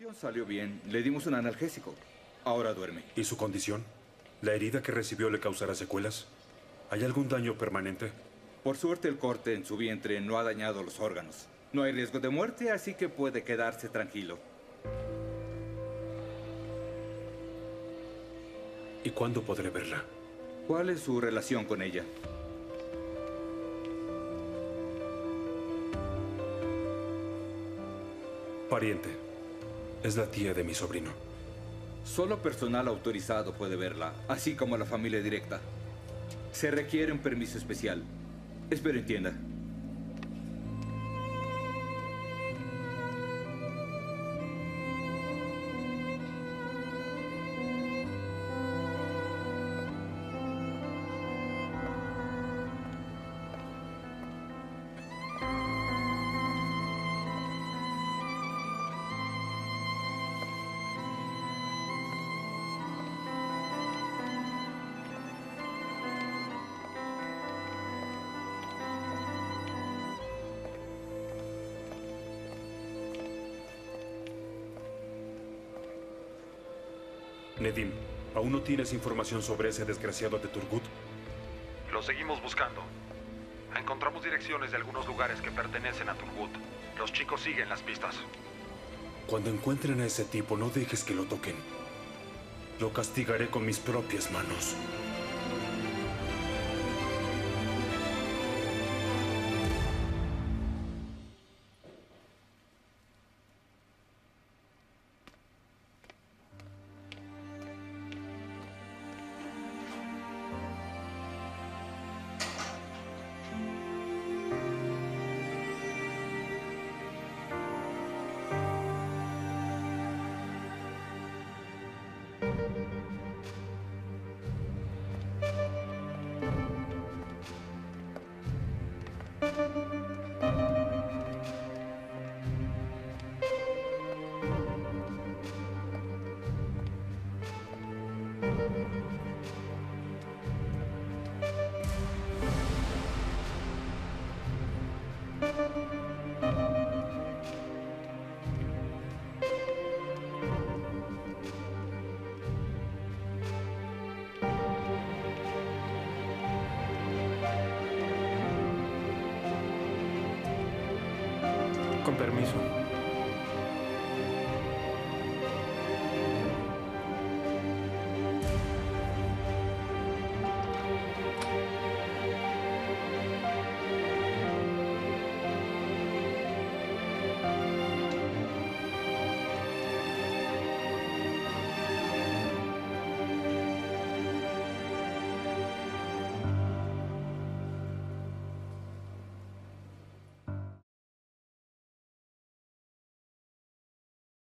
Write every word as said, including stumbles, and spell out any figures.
operación salió bien. Le dimos un analgésico. Ahora duerme. ¿Y su condición? ¿La herida que recibió le causará secuelas? ¿Hay algún daño permanente? Por suerte, el corte en su vientre no ha dañado los órganos. No hay riesgo de muerte, así que puede quedarse tranquilo. ¿Y cuándo podré verla? ¿Cuál es su relación con ella? Pariente. Es la tía de mi sobrino. Solo personal autorizado puede verla, así como la familia directa. Se requiere un permiso especial. Espero entienda. Nedim, ¿aún no tienes información sobre ese desgraciado de Turgut? Lo seguimos buscando. Encontramos direcciones de algunos lugares que pertenecen a Turgut. Los chicos siguen las pistas. Cuando encuentren a ese tipo, no dejes que lo toquen. Lo castigaré con mis propias manos. Con permiso.